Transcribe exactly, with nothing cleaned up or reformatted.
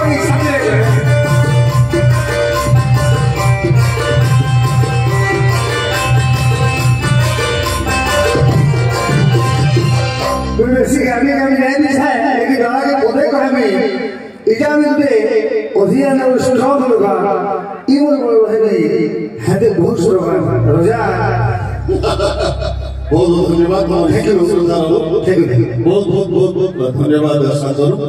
बेसी गाड़ी गाड़ी नहीं दिशा है लेकिन जहाँ के पौधे को हमें इजाज़त मिलते ओसिया ने उस स्ट्रॉन्ग लोगा इवन कोई वह नहीं है तो बहुत स्ट्रॉन्ग रोजा बहुत बहुत धन्यवाद बहुत बहुत बहुत बहुत धन्यवाद।